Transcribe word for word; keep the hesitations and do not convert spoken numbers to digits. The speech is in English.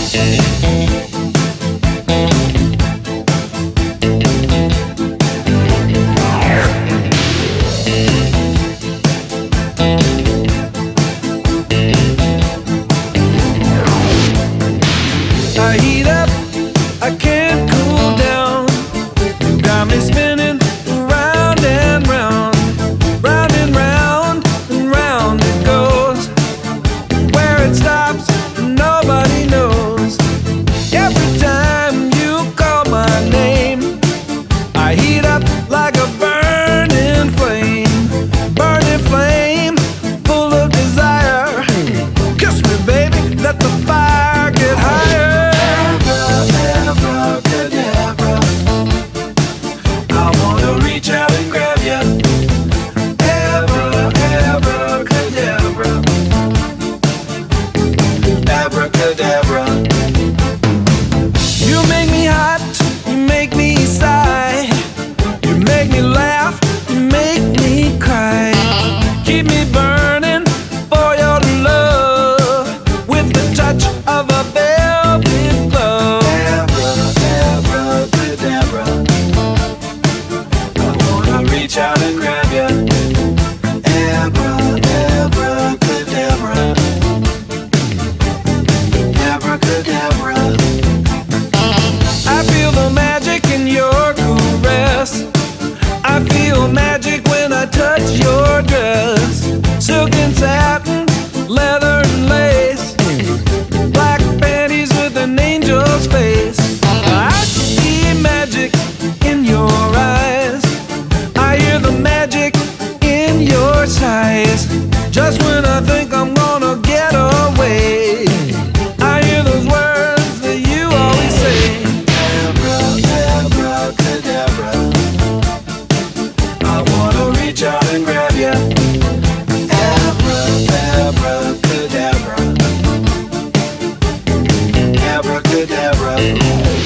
I heat up, I can't cool down. You got me spinning round and round, round and round and round it goes. Where it stops, nobody knows. Every time you call my name, I heat up like a burning flame, burning flame, full of desire. Kiss me, baby, let the fire get higher. Abracadabra. You make me hot, you make me sigh, you make me laugh, you make me cry. Keep me burning for your love with the touch of a velvet glove. Abracadabra. I wanna reach out and grab you. Abra, abracadabra. Abracadabra. I feel the magic in your caress. I feel magic when I touch your dress. Silk and satin, leather and lace, black panties with an angel's face. I see magic in your eyes. I hear the magic in your sighs. Just when I think I'm gonna get away, I hear those words that you always say. Abra, abracadabra. I wanna reach out and grab you. Abra, abracadabra. Abracadabra.